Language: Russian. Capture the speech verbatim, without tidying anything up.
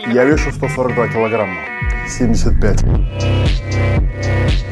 Я вешу сто сорок два килограмма, семьдесят пять.